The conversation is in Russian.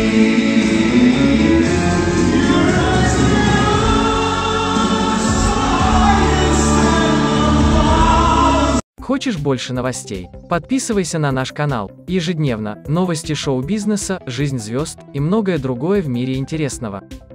Хочешь больше новостей? Подписывайся на наш канал. Ежедневно новости шоу-бизнеса, жизнь звезд и многое другое в мире интересного.